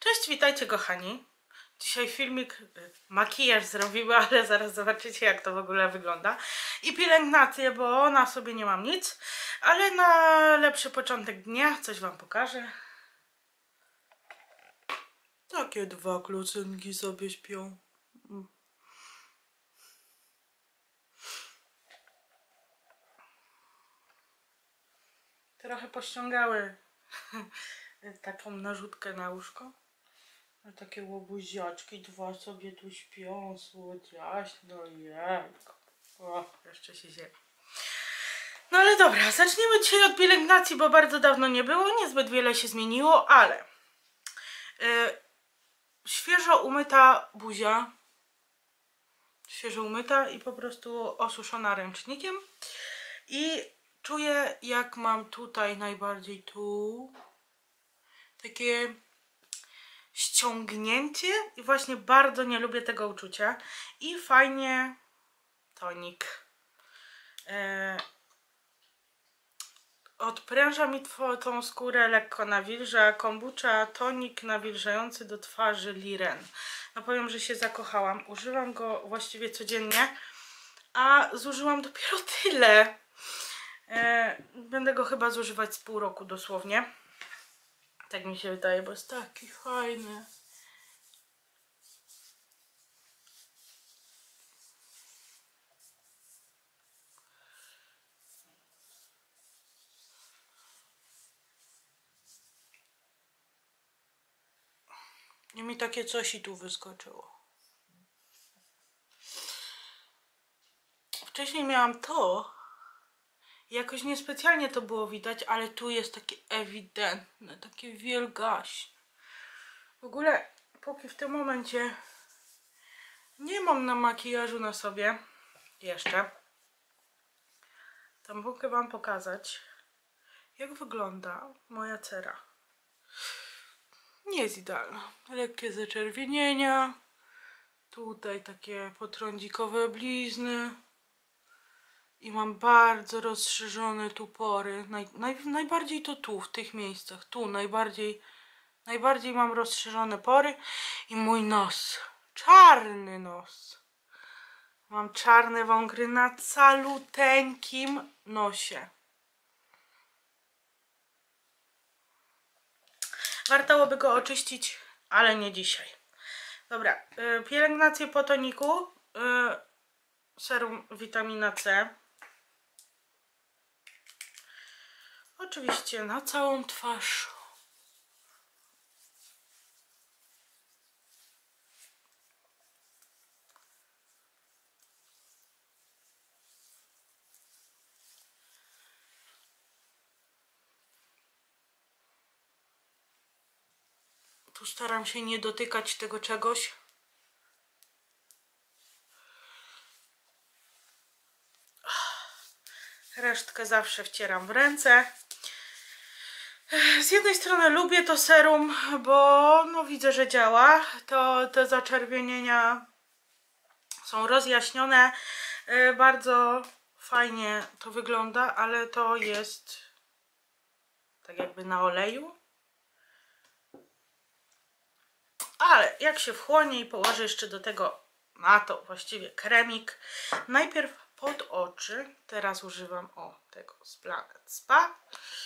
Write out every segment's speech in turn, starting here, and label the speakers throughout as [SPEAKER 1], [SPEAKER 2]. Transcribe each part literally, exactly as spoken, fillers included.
[SPEAKER 1] Cześć, witajcie kochani. Dzisiaj filmik, makijaż zrobiła, ale zaraz zobaczycie jak to w ogóle wygląda. I pielęgnację, bo na sobie nie mam nic, ale na lepszy początek dnia coś wam pokażę. Takie dwa klocynki sobie śpią. Trochę pościągały taką narzutkę na łóżko. Takie łobuziaczki, dwa sobie tu śpią, słodziaśno, jajko. O, jeszcze się ziewa. No ale dobra, zaczniemy dzisiaj od pielęgnacji, bo bardzo dawno nie było, niezbyt wiele się zmieniło, ale yy, świeżo umyta buzia, świeżo umyta i po prostu osuszona ręcznikiem i czuję, jak mam tutaj najbardziej tu takie ściągnięcie i właśnie bardzo nie lubię tego uczucia i fajnie tonik e, odpręża mi tą skórę, lekko nawilża. Kombucha tonik nawilżający do twarzy Liren. No powiem, że się zakochałam, używam go właściwie codziennie, a zużyłam dopiero tyle. e, będę go chyba zużywać z pół roku dosłownie. Tak mi się wydaje, bo jest taki fajny. I mi takie coś i tu wyskoczyło. Wcześniej miałam to. Jakoś niespecjalnie to było widać, ale tu jest takie ewidentne, takie wielgaśne. W ogóle póki w tym momencie nie mam na makijażu na sobie jeszcze, to mogę wam pokazać, jak wygląda moja cera. Nie jest idealna. Lekkie zaczerwienienia, tutaj takie potrądzikowe blizny i mam bardzo rozszerzone tu pory. Naj, naj, najbardziej to tu, w tych miejscach, tu najbardziej Najbardziej mam rozszerzone pory i mój nos. Czarny nos. Mam czarne wągry na caluteńkim nosie. Warto by go oczyścić, ale nie dzisiaj. Dobra, yy, pielęgnację po toniku. Yy, serum witamina C. Oczywiście na całą twarz. Tu staram się nie dotykać tego czegoś. Resztkę zawsze wcieram w ręce. Z jednej strony lubię to serum, bo no widzę, że działa. To te zaczerwienienia są rozjaśnione. Bardzo fajnie to wygląda, ale to jest tak jakby na oleju. Ale jak się wchłonie i położę jeszcze do tego na to właściwie kremik. Najpierw pod oczy. Teraz używam o tego z Planet Spa.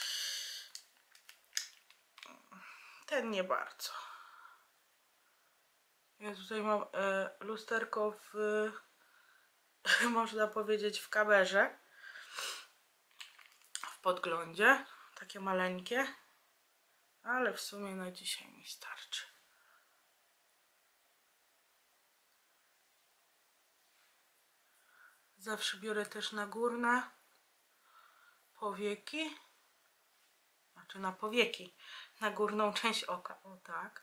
[SPEAKER 1] Ten nie bardzo. Ja tutaj mam e, lusterko w, można powiedzieć, w kamerze. W podglądzie. Takie maleńkie. Ale w sumie na dzisiaj mi starczy. Zawsze biorę też na górne powieki. Znaczy na powieki. Na górną część oka. O tak.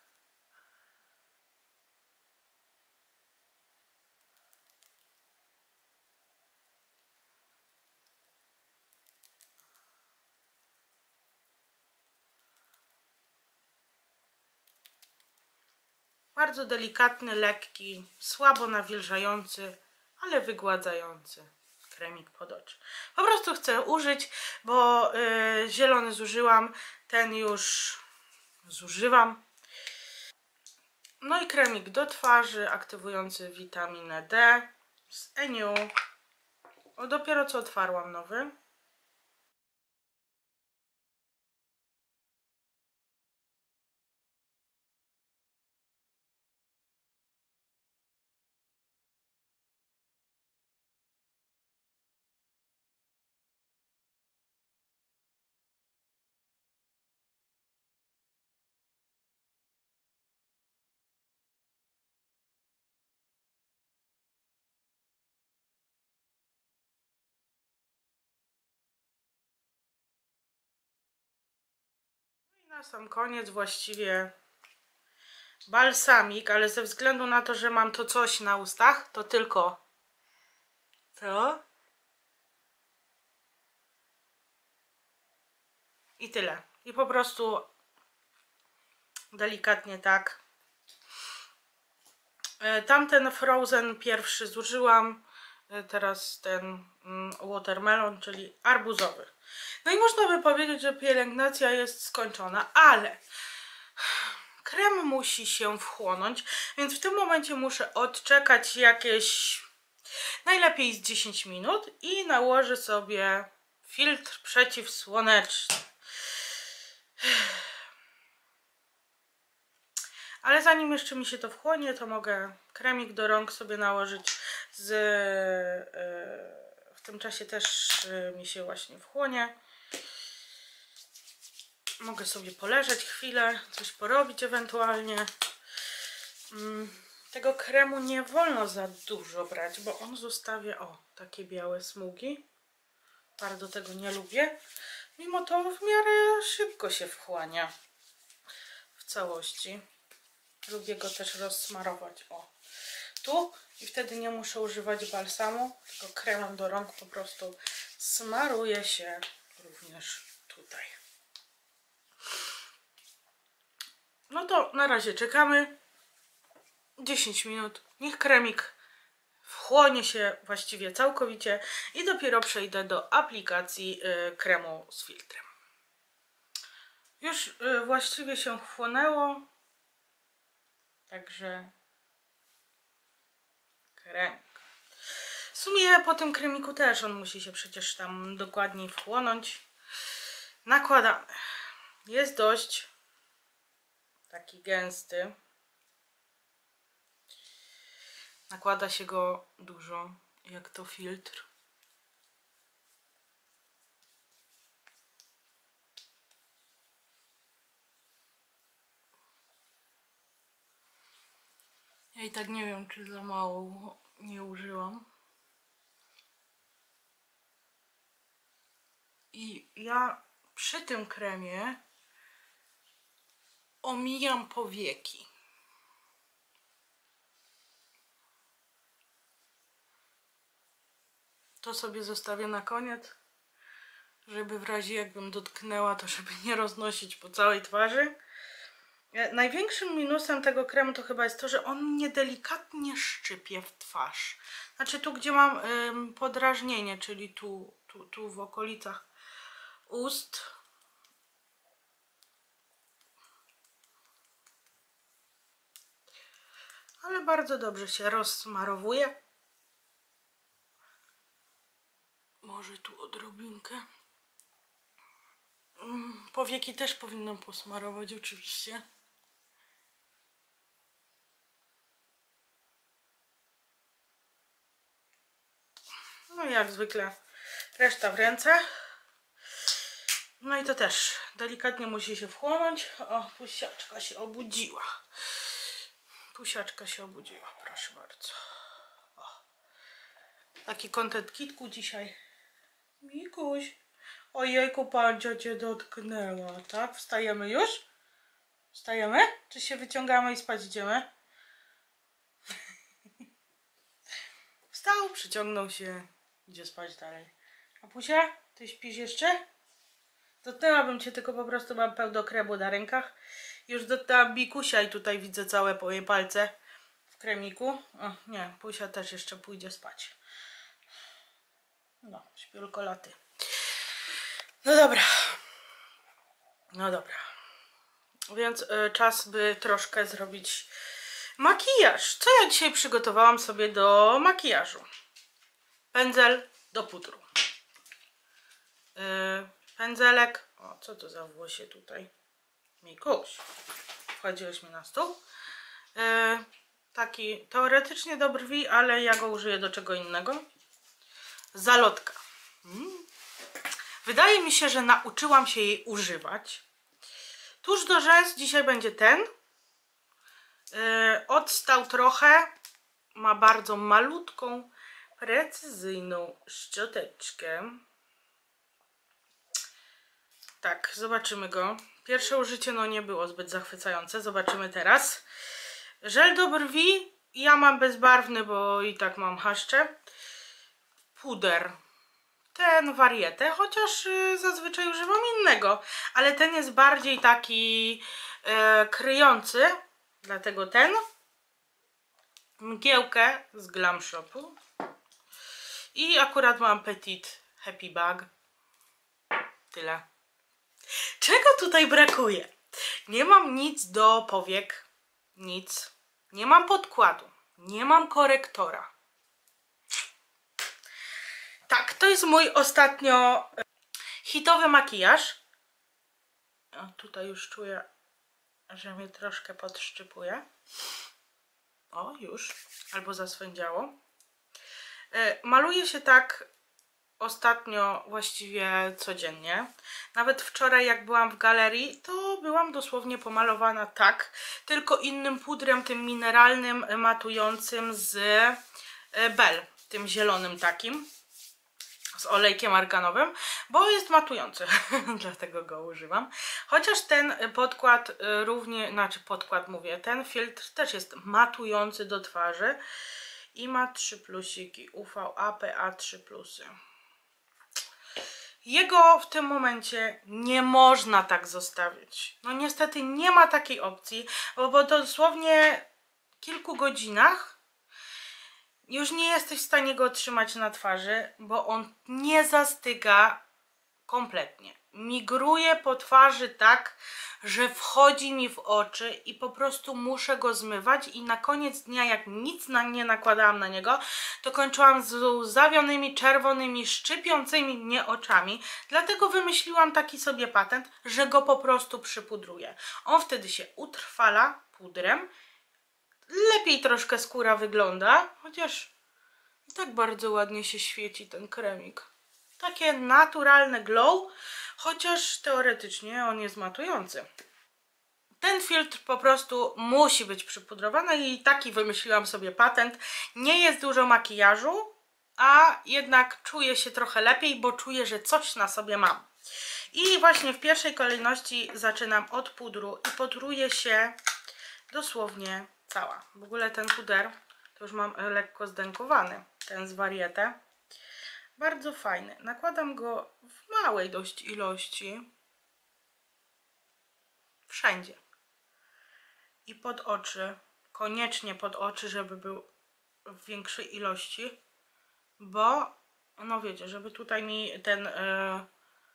[SPEAKER 1] Bardzo delikatny, lekki, słabo nawilżający, ale wygładzający kremik pod oczy. Po prostu chcę użyć, bo yy, zielony zużyłam, ten już zużywam. No i kremik do twarzy aktywujący witaminę D z Eniu. O, dopiero co otwarłam nowy. I na sam koniec właściwie balsamik, ale ze względu na to, że mam to coś na ustach, to tylko to i tyle. I po prostu delikatnie tak. Tamten Frozen pierwszy zużyłam, teraz ten watermelon, czyli arbuzowy. No i można by powiedzieć, że pielęgnacja jest skończona, ale krem musi się wchłonąć, więc w tym momencie muszę odczekać jakieś najlepiej z dziesięć minut i nałożę sobie filtr przeciwsłoneczny. Ale zanim jeszcze mi się to wchłonie, to mogę kremik do rąk sobie nałożyć. Z, yy, w tym czasie też yy, mi się właśnie wchłonie. Mogę sobie poleżeć chwilę, coś porobić ewentualnie. Yy, tego kremu nie wolno za dużo brać, bo on zostawia, o, takie białe smugi. Bardzo tego nie lubię. Mimo to w miarę szybko się wchłania w całości. Lubię go też rozsmarować, o, tu, i wtedy nie muszę używać balsamu, tylko kremem do rąk po prostu smaruję się również tutaj. No to na razie czekamy dziesięć minut, niech kremik wchłonie się właściwie całkowicie i dopiero przejdę do aplikacji y, kremu z filtrem. Już y, właściwie się wchłonęło. Także kremik. W sumie po tym kremiku też on musi się przecież tam dokładniej wchłonąć. Nakładamy. Jest dość taki gęsty. Nakłada się go dużo, jak to filtr. Ja i tak nie wiem, czy za mało nie użyłam. I ja przy tym kremie omijam powieki. To sobie zostawię na koniec, żeby w razie jakbym dotknęła, to żeby nie roznosić po całej twarzy. Największym minusem tego kremu to chyba jest to, że on mnie delikatnie szczypie w twarz. Znaczy tu, gdzie mam ym, podrażnienie, czyli tu, tu, tu w okolicach ust. Ale bardzo dobrze się rozsmarowuje. Może tu odrobinkę. Ym, powieki też powinnam posmarować oczywiście. No i jak zwykle reszta w ręce. No i to też delikatnie musi się wchłonąć. O, pusiaczka się obudziła. Pusiaczka się obudziła, proszę bardzo. O. Taki content kitku dzisiaj. Mikuś. Ojejku, pancia cię dotknęła, tak? Wstajemy już? Wstajemy? Czy się wyciągamy i spać idziemy? Wstał, przyciągnął się, idzie spać dalej. A Pusia, ty śpisz jeszcze? Dotknęłabym cię, tylko po prostu mam pełno kremu na rękach. Już dotknęłam Bikusia i tutaj widzę całe moje palce w kremiku. O, nie, Pusia też jeszcze pójdzie spać. No, śpiulko laty. No dobra. No dobra. Więc y, czas by troszkę zrobić Makijaż. Co ja dzisiaj przygotowałam sobie do makijażu? Pędzel do pudru. Yy, pędzelek. O, co to za włosie tutaj? Mikuś. Wchodziłeś mi na stół. Yy, taki teoretycznie do brwi, ale ja go użyję do czego innego. Zalotka. Mm. Wydaje mi się, że nauczyłam się jej używać. Tuż do rzęs dzisiaj będzie ten. Yy, odstał trochę. Ma bardzo malutką, precyzyjną szczoteczkę. Tak, zobaczymy go. Pierwsze użycie no nie było zbyt zachwycające. Zobaczymy teraz. Żel do brwi. Ja mam bezbarwny, bo i tak mam chaszcze. Puder. Ten warietę, chociaż y, zazwyczaj używam innego. Ale ten jest bardziej taki y, kryjący. Dlatego ten. Mgiełkę z Glam Shopu. I akurat mam Petit Happy Bag. Tyle. Czego tutaj brakuje? Nie mam nic do powiek. Nic. Nie mam podkładu. Nie mam korektora. Tak, to jest mój ostatnio hitowy makijaż. O, tutaj już czuję, że mnie troszkę podszczypuje. O, już. Albo zaswędziało. Maluję się tak ostatnio właściwie codziennie. Nawet wczoraj jak byłam w galerii, to byłam dosłownie pomalowana tak, tylko innym pudrem, tym mineralnym, matującym z Bell, tym zielonym takim, z olejkiem arganowym, bo jest matujący, dlatego go używam. Chociaż ten podkład równie, znaczy podkład mówię, ten filtr też jest matujący do twarzy i ma trzy plusiki, U V A, P A trzy plusy. Jego w tym momencie nie można tak zostawić. No niestety nie ma takiej opcji, bo po dosłownie kilku godzinach już nie jesteś w stanie go otrzymać na twarzy, bo on nie zastyga kompletnie. Migruje po twarzy tak, że wchodzi mi w oczy i po prostu muszę go zmywać i na koniec dnia, jak nic na, nie nakładałam na niego, to kończyłam z zawionymi, czerwonymi, szczypiącymi mnie oczami. Dlatego wymyśliłam taki sobie patent, że go po prostu przypudruję. On wtedy się utrwala pudrem. Lepiej troszkę skóra wygląda, chociaż i tak bardzo ładnie się świeci ten kremik. Takie naturalne glow, chociaż teoretycznie on jest matujący. Ten filtr po prostu musi być przypudrowany i taki wymyśliłam sobie patent. Nie jest dużo makijażu, a jednak czuję się trochę lepiej, bo czuję, że coś na sobie mam. I właśnie w pierwszej kolejności zaczynam od pudru i pudruję się dosłownie cała. W ogóle ten puder to już mam lekko zdękowany, ten z Variete. Bardzo fajny. Nakładam go w małej dość ilości. Wszędzie. I pod oczy. Koniecznie pod oczy, żeby był w większej ilości. Bo, no wiecie, żeby tutaj mi ten yy,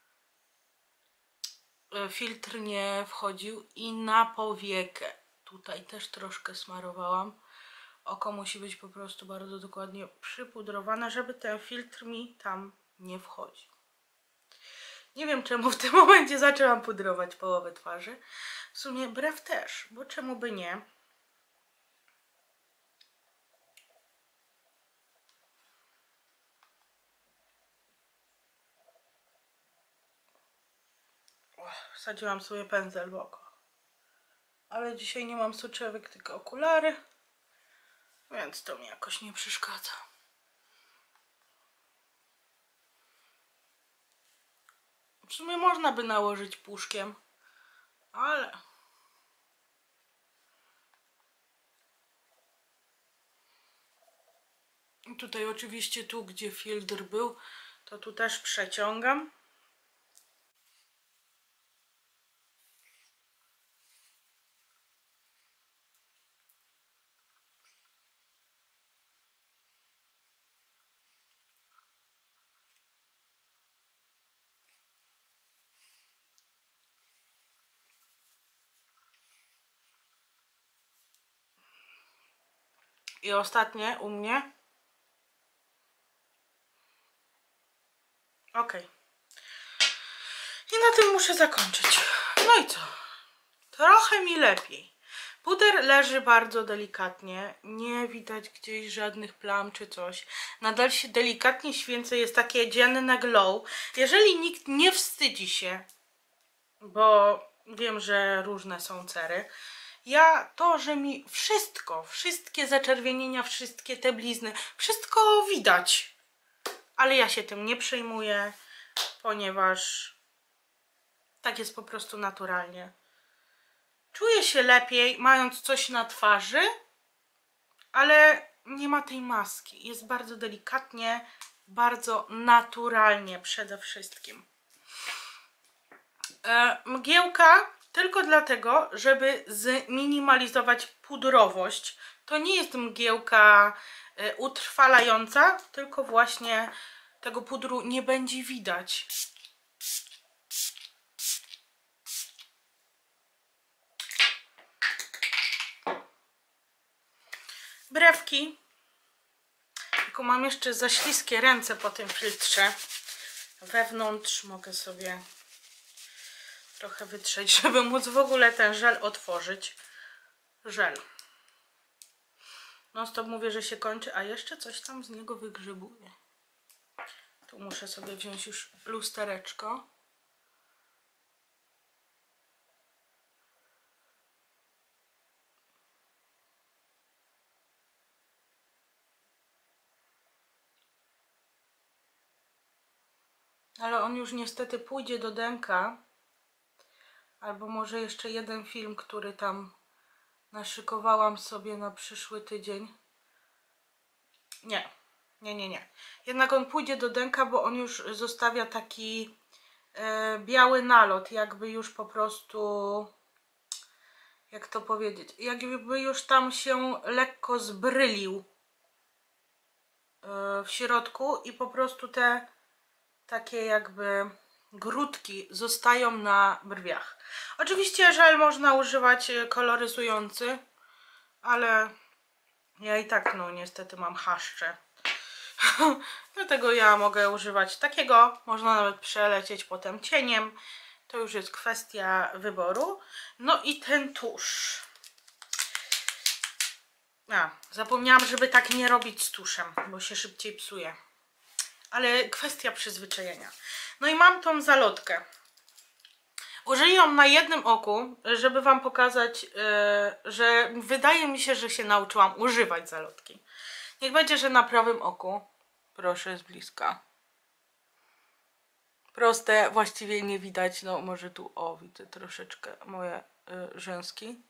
[SPEAKER 1] yy, filtr nie wchodził. I na powiekę. Tutaj też troszkę smarowałam. Oko musi być po prostu bardzo dokładnie przypudrowane, żeby ten filtr mi tam nie wchodził. Nie wiem, czemu w tym momencie zaczęłam pudrować połowę twarzy. W sumie brew też, bo czemu by nie? Wsadziłam sobie pędzel w oko. Ale dzisiaj nie mam soczewek, tylko okulary. Więc to mi jakoś nie przeszkadza. W sumie można by nałożyć puszkiem, ale... I tutaj oczywiście tu, gdzie filtr był, to tu też przeciągam. I ostatnie u mnie. Ok. I na tym muszę zakończyć. No i co? Trochę mi lepiej. Puder leży bardzo delikatnie. Nie widać gdzieś żadnych plam czy coś. Nadal się delikatnie święcę. Jest takie dzienne glow. Jeżeli nikt nie wstydzi się, bo wiem, że różne są cery. Ja to, że mi wszystko, wszystkie zaczerwienienia, wszystkie te blizny, wszystko widać. Ale ja się tym nie przejmuję, ponieważ tak jest po prostu naturalnie. Czuję się lepiej, mając coś na twarzy, ale nie ma tej maski. Jest bardzo delikatnie, bardzo naturalnie przede wszystkim. E, mgiełka tylko dlatego, żeby zminimalizować pudrowość. To nie jest mgiełka e, utrwalająca, tylko właśnie tego pudru nie będzie widać. Brewki. Tylko mam jeszcze za śliskie ręce po tym filtrze. Wewnątrz mogę sobie trochę wytrzeć, żeby móc w ogóle ten żel otworzyć. Żel. Non stop mówię, że się kończy, a jeszcze coś tam z niego wygrzebuje. Tu muszę sobie wziąć już lustereczko. Ale on już niestety pójdzie do denka. Albo może jeszcze jeden film, który tam naszykowałam sobie na przyszły tydzień. Nie, nie, nie, nie. Jednak on pójdzie do denka, bo on już zostawia taki e, biały nalot, jakby już po prostu, jak to powiedzieć, jakby już tam się lekko zbrylił e, w środku i po prostu te takie jakby grudki zostają na brwiach. Oczywiście żel można używać koloryzujący, ale ja i tak no niestety mam chaszcze. Dlatego ja mogę używać takiego, można nawet przelecieć potem cieniem. To już jest kwestia wyboru. No i ten tusz. A, zapomniałam, żeby tak nie robić z tuszem, bo się szybciej psuje. Ale kwestia przyzwyczajenia. No i mam tą zalotkę. Użyję ją na jednym oku, żeby wam pokazać, yy, że wydaje mi się, że się nauczyłam używać zalotki. Niech będzie, że na prawym oku. Proszę z bliska. Proste, właściwie nie widać, no może tu, o, widzę troszeczkę moje y, rzęski.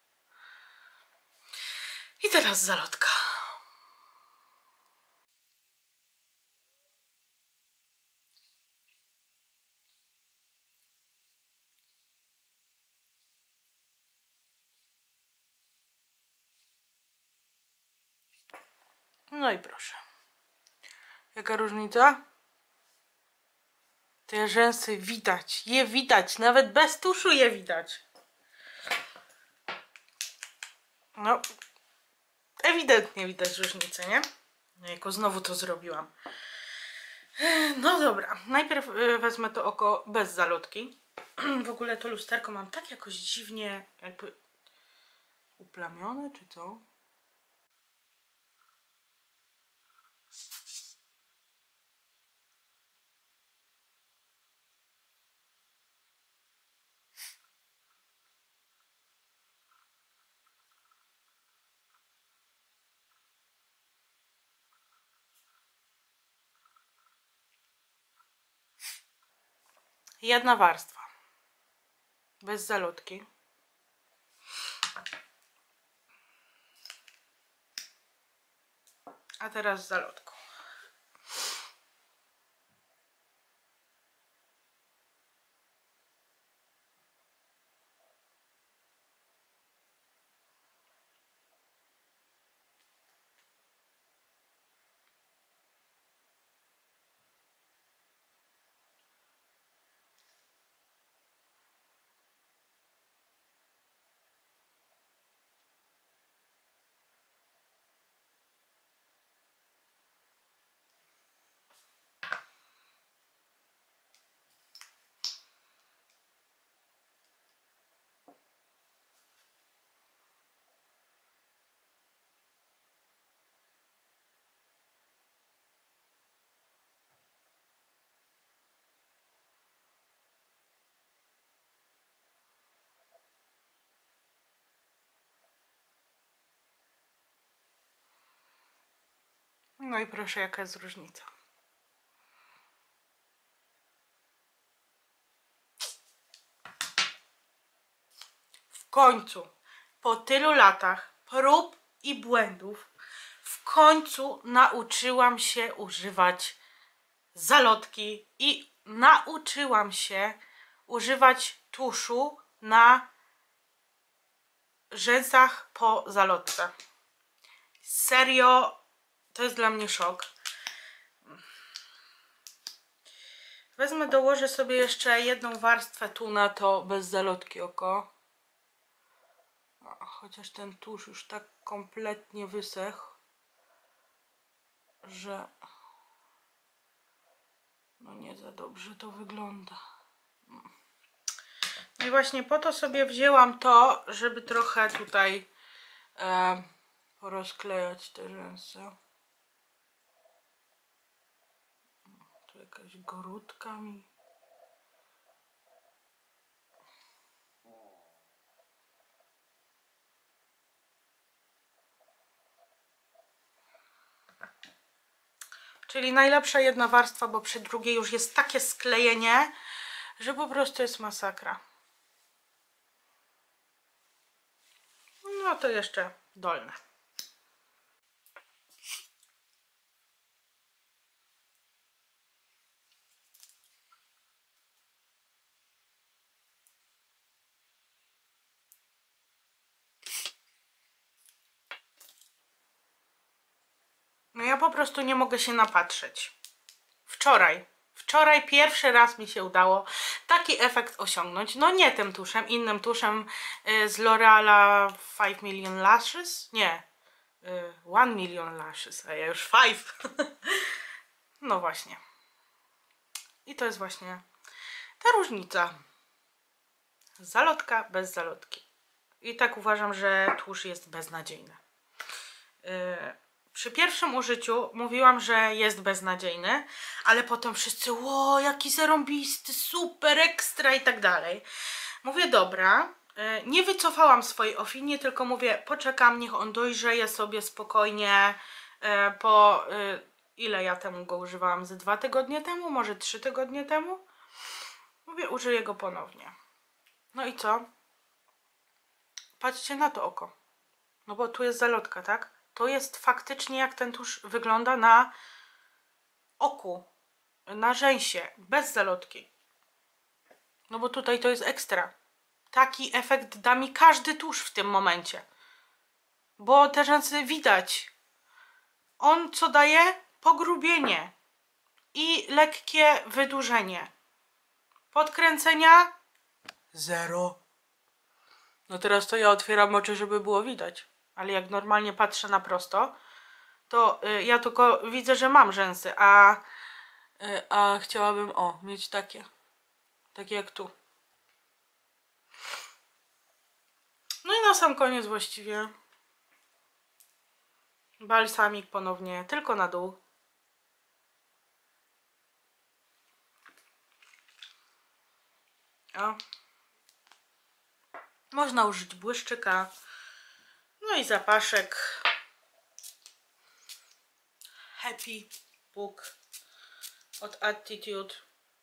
[SPEAKER 1] I teraz zalotka. No i proszę. Jaka różnica? Te rzęsy widać, je widać, nawet bez tuszu je widać. No, ewidentnie widać różnicę, nie? No, jako znowu to zrobiłam. No dobra, najpierw wezmę to oko bez zalotki. W ogóle to lusterko mam tak jakoś dziwnie jakby uplamione, czy co? Jedna warstwa. Bez zalotki. A teraz z zalotką. No i proszę, jaka jest różnica. W końcu, po tylu latach prób i błędów, w końcu nauczyłam się używać zalotki i nauczyłam się używać tuszu na rzęsach po zalotce. Serio, to jest dla mnie szok. Wezmę, dołożę sobie jeszcze jedną warstwę tu na to bez zalotki oko. Chociaż ten tusz już tak kompletnie wysechł, że no nie za dobrze to wygląda. No i właśnie po to sobie wzięłam to, żeby trochę tutaj e, porozklejać te rzęsy. Tu jakaś gorudka mi. Czyli najlepsza jedna warstwa, bo przy drugiej już jest takie sklejenie, że po prostu jest masakra. No to jeszcze dolne. No ja po prostu nie mogę się napatrzeć. Wczoraj, wczoraj pierwszy raz mi się udało taki efekt osiągnąć. No nie tym tuszem, innym tuszem y, z L'Oreala five million Lashes. Nie, y, one million Lashes, a ja już five. No właśnie. I to jest właśnie ta różnica. Zalotka bez zalotki. I tak uważam, że tusz jest beznadziejny. Yy, przy pierwszym użyciu mówiłam, że jest beznadziejny, ale potem wszyscy, ło, jaki zarąbisty, super, ekstra i tak dalej. Mówię, dobra, yy, nie wycofałam swojej opinii, tylko mówię, poczekam, niech on dojrzeje sobie spokojnie, yy, po, yy, ile ja temu go używałam, ze dwa tygodnie temu, może trzy tygodnie temu. Mówię, użyję go ponownie. No i co? Patrzcie na to oko. No bo tu jest zalotka, tak? To jest faktycznie jak ten tusz wygląda na oku, na rzęsie, bez zalotki. No bo tutaj to jest ekstra. Taki efekt da mi każdy tusz w tym momencie. Bo te rzęsy widać. On co daje? Pogrubienie i lekkie wydłużenie. Podkręcenia? Zero. No teraz to ja otwieram oczy, żeby było widać. Ale jak normalnie patrzę na prosto, to y, ja tylko widzę, że mam rzęsy, a, y, a chciałabym, o, mieć takie. Takie jak tu. No i na sam koniec właściwie balsamik ponownie, tylko na dół. O. Można użyć błyszczyka. No i zapaszek Happy Book od Attitude.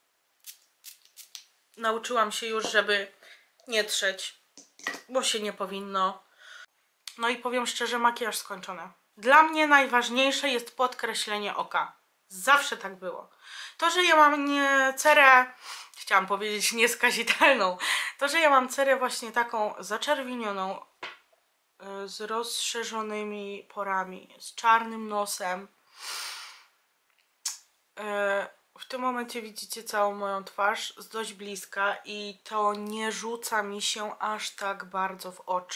[SPEAKER 1] Nauczyłam się już, żeby nie trzeć, bo się nie powinno. No i powiem szczerze, makijaż skończony. Dla mnie najważniejsze jest podkreślenie oka. Zawsze tak było. To, że ja mam nie cerę, chciałam powiedzieć nieskazitelną, to, że ja mam cerę właśnie taką zaczerwienioną, z rozszerzonymi porami, z czarnym nosem. W tym momencie widzicie całą moją twarz z dość bliska i to nie rzuca mi się aż tak bardzo w oczy.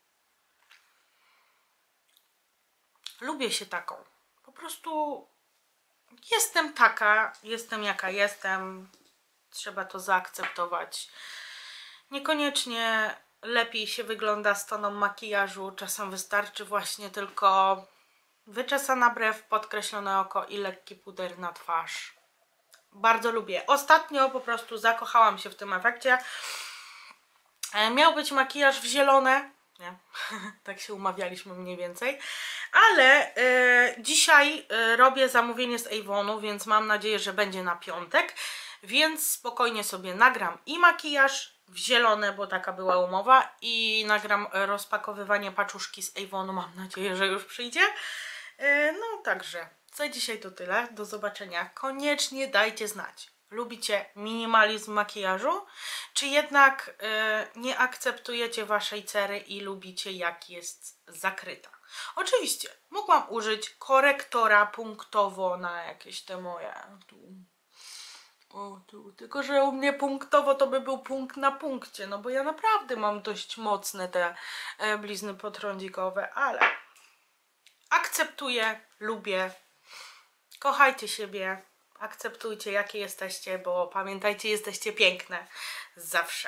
[SPEAKER 1] Lubię się taką. Po prostu jestem taka, jestem jaka jestem. Trzeba to zaakceptować. Niekoniecznie lepiej się wygląda z toną makijażu. Czasem wystarczy właśnie tylko wyczesana brew, podkreślone oko i lekki puder na twarz. Bardzo lubię. Ostatnio po prostu zakochałam się w tym efekcie. Miał być makijaż w zielone. nie? Tak się umawialiśmy mniej więcej. Ale y, dzisiaj y, robię zamówienie z Avonu, więc mam nadzieję, że będzie na piątek. Więc spokojnie sobie nagram i makijaż w zielone, bo taka była umowa, i nagram rozpakowywanie paczuszki z Avonu. Mam nadzieję, że już przyjdzie. Y, no także, za dzisiaj to tyle. Do zobaczenia. Koniecznie dajcie znać. Lubicie minimalizm makijażu, czy jednak y, nie akceptujecie waszej cery i lubicie, jak jest zakryta? Oczywiście, mogłam użyć korektora punktowo na jakieś te moje tu. O, tu. Tylko że u mnie punktowo to by był punkt na punkcie, no bo ja naprawdę mam dość mocne te e, blizny potrądzikowe, ale akceptuję, lubię, kochajcie siebie. Akceptujcie, jakie jesteście, bo pamiętajcie, jesteście piękne zawsze.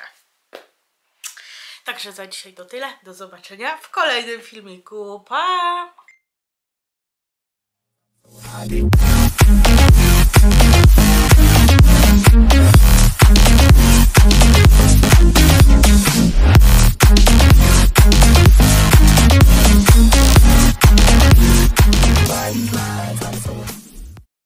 [SPEAKER 1] Także za dzisiaj to tyle. Do zobaczenia w kolejnym filmiku. Pa!